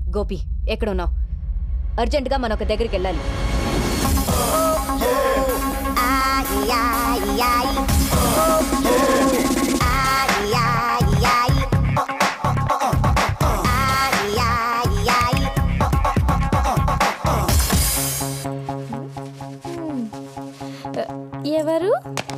గోపి ఎక్కడున్నావు? అర్జెంటుగా మనం ఒక దగ్గరికి వెళ్ళాలి. ఎవరు?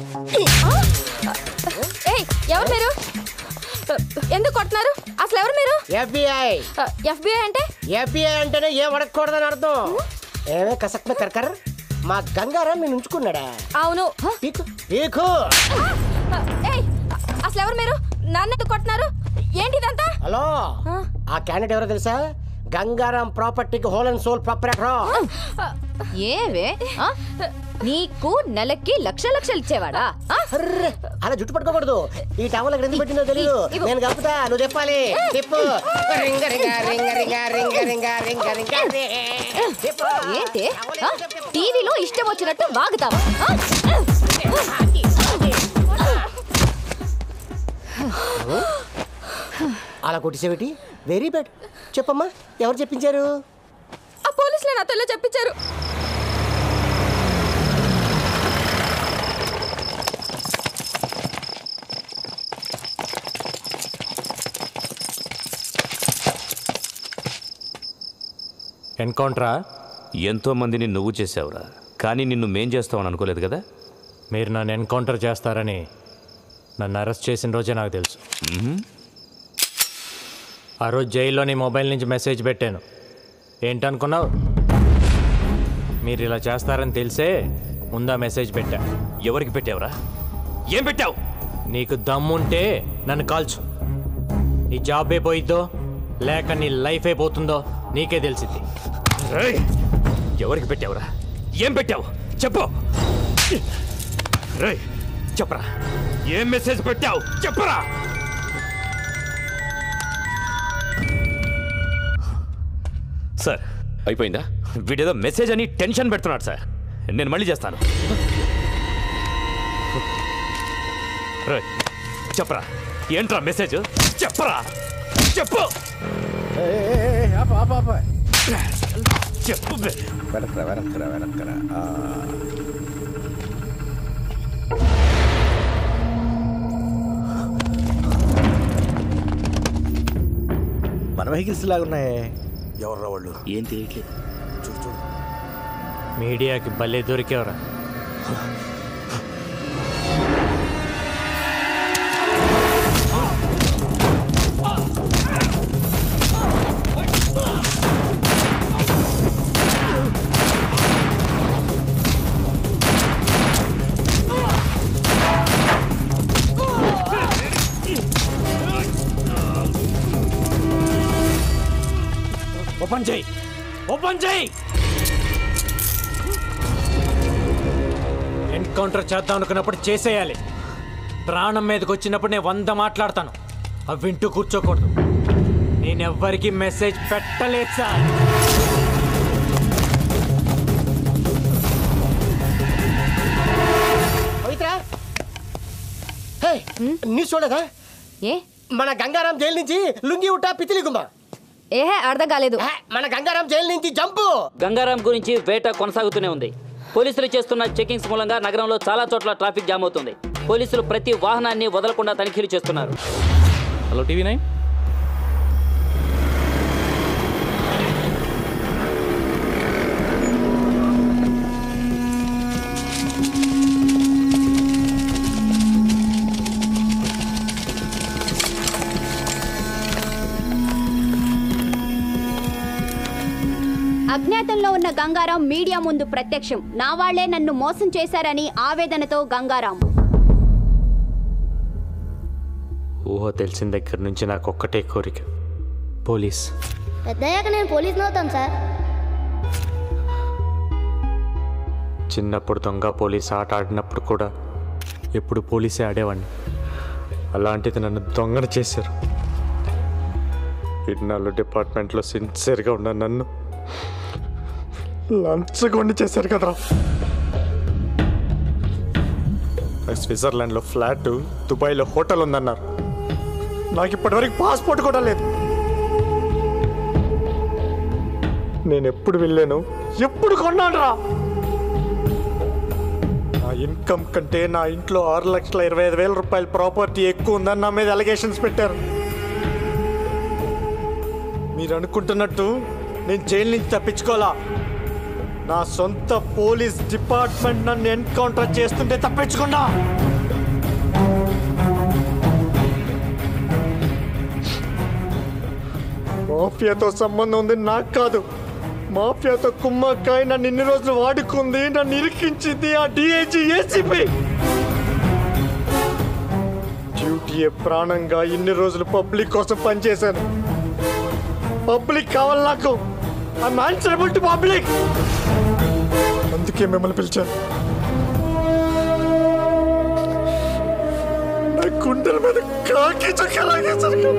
ఎవరు మీరు? ఎందుకు కొడుతున్నారు? అసలు ఎవరు మీరు? FBI. FBI అంటే? FBI అంటేనే ఏం అడగకూడదని అర్థం. ఏమే కసక్న కర్కర్ మా గంగారాం నేను ఉంచుకున్నాడా? అవును. అసలు ఎవరు మీరు? నన్ను ఎందుకు కొడుతున్నారు? ఏంటి ఇదంతా? హలో, ఆ క్యాండిడేట్ ఎవరో తెలుసా? గంగారాం ప్రాపర్టీకి హోల్ అండ్ సోల్ ప్రాపరేటర్. ఏవే నీకు నెలకి లక్షలు ఇచ్చేవాడా? అలా జుట్టు పట్టుకోకూడదు. ఈ టవల్ ఎక్కడ ఎందుకు పెట్టిందో తెలీదు. నేను కలుపుతా, నువ్వు చెప్పాలి. చెప్పు. ఏంటి టీవీలో ఇష్టం వచ్చినట్టు వాగుతావా? అలా కొట్టిసేవిటి? Very bad. చెప్పమ్మా, ఎవరు చెప్పించారు? ఆ పోలీసులే నాతో ఇలా చెప్పించారు. ఎన్కౌంటరా? ఎంతో మందిని నువ్వు చేసావురా, కానీ నిన్ను మేం చేస్తావని అనుకోలేదు కదా. మీరు నన్ను ఎన్కౌంటర్ చేస్తారని నన్ను అరెస్ట్ చేసిన రోజే నాకు తెలుసు. ఆ రోజు జైల్లో నీ మొబైల్ నుంచి మెసేజ్ పెట్టాను. ఏంటనుకున్నావు? మీరు ఇలా చేస్తారని తెలిసే ముందా మెసేజ్ పెట్టా. ఎవరికి పెట్టావురా? ఏం పెట్టావు? నీకు దమ్ముంటే నన్ను కాల్చు. నీ జాబ్ అయిపోయిద్దో లేక నీ లైఫ్ అయిపోతుందో నీకే తెలిసింది. ఎవరికి పెట్టావురా? ఏం పెట్టావు చెప్పు. చెప్పరా, ఏం మెసేజ్ పెట్టావు చెప్పరా. సార్ అయిపోయిందా? వీడేదో మెసేజ్ అని టెన్షన్ పెడుతున్నాడు సార్. నేను మళ్ళీ చేస్తాను. చెప్పరా, ఏంట్రా మెసేజ్ చెప్పరా. చెప్పు చెప్పు. మన వెహికల్స్ లాగున్నాయే. ఎవర్రా వాళ్ళు? ఏం తెలియట్లేదు. చూడు చూడు. మీడియాకి భలే దొరికేవరా. ఓపెన్ చేయి, ఓపెన్ చేయి. ఎన్కౌంటర్ చేద్దాం అనుకున్నప్పుడు చేసేయాలి. ప్రాణం మీదకి వచ్చినప్పుడు నేను 100 మాట్లాడతాను. అవి వింటూ కూర్చోకూడదు. నేనెవ్వరికి మెసేజ్ పెట్టలేదు సార్. న్యూస్ చూడదా? ఏ మన గంగారాం జైలు నుంచి లుంగి ఉట్టా పితిలి గుమ్మ. ఏహే అర్థం కాలేదు. మన గంగారాం జైలు నుంచి జంపు. గంగారాం గురించి వేట కొనసాగుతూనే ఉంది. పోలీసులు చేస్తున్న చెకింగ్స్ మూలంగా నగరంలో చాలా చోట్ల ట్రాఫిక్ జామ్ అవుతుంది. పోలీసులు ప్రతి వాహనాన్ని వదలకుండా తనిఖీలు చేస్తున్నారు. Hello TV9. అజ్ఞాతంలో ఉన్న గంగారాం మీడియా ముందు ప్రత్యక్షం. నా వాళ్లే నన్ను మోసం చేశారని ఆవేదనతో గంగారాం. ఊహ తెలిసిన దగ్గర నుంచి నాకు ఒక్కటే కోరిక, పోలీస్. పెద్దయ్యాక నేను పోలీస్ని అవుతాను సార్. చిన్నప్పుడు దొంగ పోలీస్ ఆట ఆడినప్పుడు కూడా ఎప్పుడు పోలీసే ఆడేవాడిని. అలాంటిది నన్ను దొంగను చేశారు. ఇన్నాళ్ళు డిపార్ట్మెంట్లో సిన్సియర్గా ఉన్న నన్ను లంచగొండి చేశారు కదరా. స్విట్జర్లాండ్లో ఫ్లాట్, దుబాయ్లో హోటల్ ఉందన్నారు. నాకు ఇప్పటివరకు పాస్పోర్ట్ కూడా లేదు. నేను ఎప్పుడు వెళ్ళాను, ఎప్పుడు కొన్నాను రా? నా ఇన్కమ్ కంటే నా ఇంట్లో 6,25,000 రూపాయల ప్రాపర్టీ ఎక్కువ ఉందని నా మీద అలిగేషన్స్ పెట్టారు. మీరు అనుకుంటున్నట్టు నేను జైలు నుంచి తప్పించుకోవాలా? నా సొంత పోలీస్ డిపార్ట్మెంట్ నన్ను ఎన్కౌంటర్ చేస్తుంటే తప్పించుకున్నా. మాఫియాతో సంబంధం ఉంది నాకు కాదు. మాఫియాతో కుమ్మక్కాయ నన్ను ఇన్ని రోజులు వాడుకుంది, నన్ను ఇరికించింది ఆ డిఐజీ ఏసీపీ. డ్యూటీయే ప్రాణంగా ఇన్ని రోజులు పబ్లిక్ కోసం పనిచేశాను. పబ్లిక్ కావాలి నాకు. I'm answerable to public. అందుకే మిమ్మల్ని పిలిచాను. నా గుండెల మీద కాకి చక్కలాగేసరికి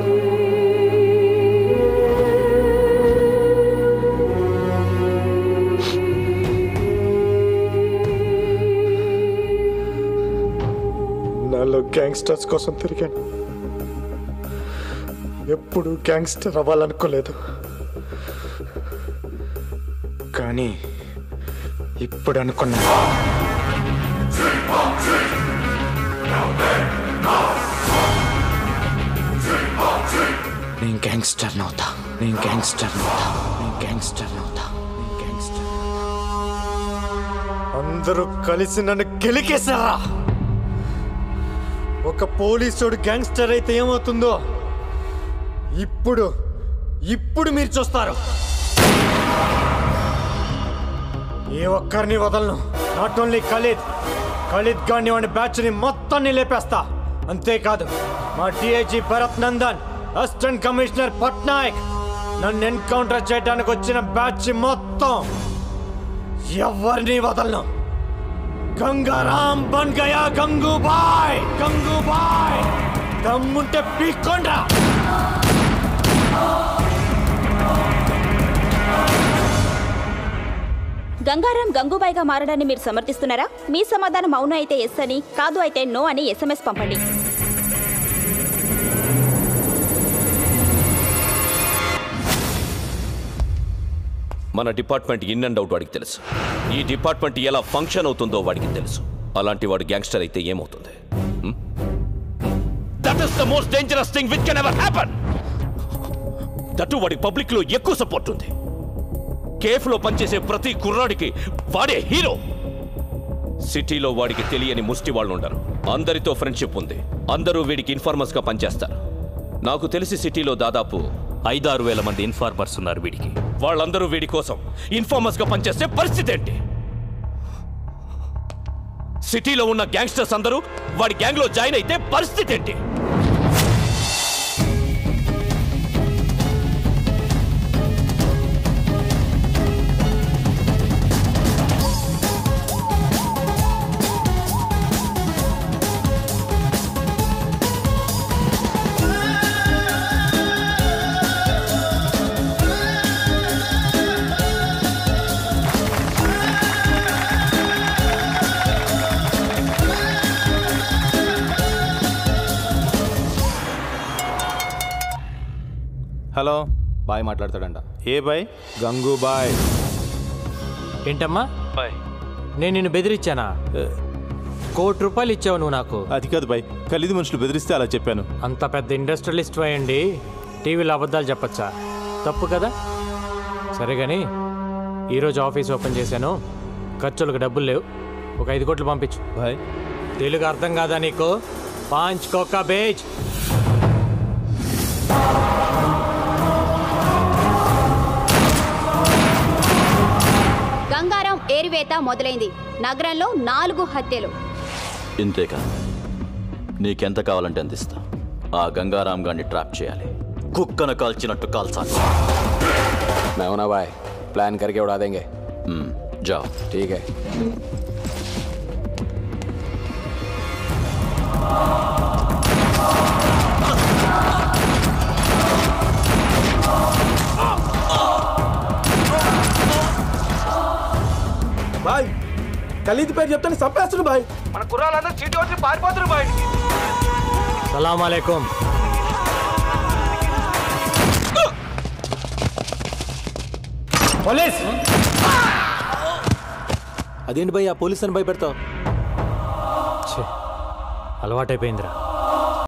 నాలో గ్యాంగ్స్టర్స్ కోసం తిరిగాను. ఎప్పుడు గ్యాంగ్స్టర్ అవ్వాలనుకోలేదు, కానీ ఇప్పుడు అనుకున్నా. నేను గ్యాంగ్స్టర్ అవుతా, నేను గ్యాంగ్స్టర్ అవుతా, నేను గ్యాంగ్స్టర్ అవుతా, నేను గ్యాంగ్స్టర్. అందరూ కలిసి నన్ను గెలికేశారా? ఒక పోలీసుడు గ్యాంగ్స్టర్ అయితే ఏమవుతుందో ఇప్పుడు మీరు చూస్తారు. ఏ ఒక్కరిని వదలను. నాట్ ఓన్లీ ఖలీద్ గాని వాడి బ్యాచ్ని మొత్తాన్ని లేపేస్తా. అంతేకాదు మా DIG Bharat Nandan, assistant commissioner Patnaik, నన్ను ఎన్కౌంటర్ చేయడానికి వచ్చిన బ్యాచ్ మొత్తం ఎవరిని వదలను. గంగారాం బన్ గయా గంగూబాయ్. దమ్ముంటే పీక్కొండ్రా. గంగారాం గంగూబాయిగా మారడాన్ని మీరు సమర్థిస్తున్నారా? మీ సమాధానం అవును అయితే ఎస్ అని, కాదు అయితే నో అని SMS పంపండి. మన డిపార్ట్మెంట్ ఇన్ అండ్ అవుట్ వాడికి తెలుసు. ఈ డిపార్ట్మెంట్ ఎలా ఫంక్షన్ అవుతుందో వాడికి తెలుసు. అలాంటి వాడు గ్యాంగ్స్టర్ అయితే ఏమవుతుంది? That is the most dangerous thing which can ever happen. That వాడి పబ్లిక్ లో ఎక్కువ సపోర్ట్ ఉంది. కేఫ్లో పనిచేసే ప్రతి కుర్రాడికి వాడే హీరో. సిటీలో వాడికి తెలియని ముష్టి వాళ్ళు ఉండరు. అందరితో ఫ్రెండ్షిప్ ఉంది. అందరూ వీడికి ఇన్ఫార్మర్స్ గా పనిచేస్తారు. నాకు తెలిసి సిటీలో దాదాపు 5-6 వేల మంది ఇన్ఫార్మర్స్ ఉన్నారు వీడికి. వాళ్ళందరూ వీడి కోసం ఇన్ఫార్మర్స్ గా పనిచేసే పరిస్థితి ఏంటి? సిటీలో ఉన్న గ్యాంగ్స్టర్స్ అందరూ వాడి గ్యాంగ్ లో జాయిన్ అయితే పరిస్థితి ఏంటి? హలో, బాయ్ మాట్లాడతాడంట. ఏ బాయ్? గంగూబాయ్. ఏంటమ్మా బాయ్? నేను నిన్ను బెదిరించానా? ₹1,00,00,000 ఇచ్చావు నువ్వు నాకు. అది కాదు బాయ్, ఖలీదు మనుషులు బెదిరిస్తే అలా చెప్పాను. అంత పెద్ద ఇండస్ట్రియలిస్ట్ అయ్యండి టీవీలో అబద్ధాలు చెప్పచ్చా? తప్పు కదా. సరే కానీ ఈరోజు ఆఫీస్ ఓపెన్ చేశాను, ఖర్చులకు డబ్బులు లేవు. ఒక 5 కోట్లు పంపించు. బాయ్ తెలుగు అర్థం కాదా నీకు? 5 కోకా బేజ్. గంగారాం ఏరివేత మొదలైంది. నగరంలో 4 హత్యలు. ఇంతేకా? నీకెంత కావాలంటే అంత ఇస్తా. ఆ గంగారాం గారిని ట్రాప్ చేయాలి. కుక్కను కాల్చినట్టు కాల్చాలి. मैं हूं ना भाई, प्लान करके उड़ा देंगे. जाओ. ठीक है. బాయ్ ఖలీద్ పేరు చెప్తాను చంపేస్తున్నారు బాయ్. మన కుర్రాళ్ళందరూ చీటీ వచ్చి పారిపోతున్నారు బాయ్. సలాం అలైకుం. పోలీస్ అదేంటి భయ్ ఆ పోలీస్ అని భయపెడతావు? అలవాటైపోయిందిరా.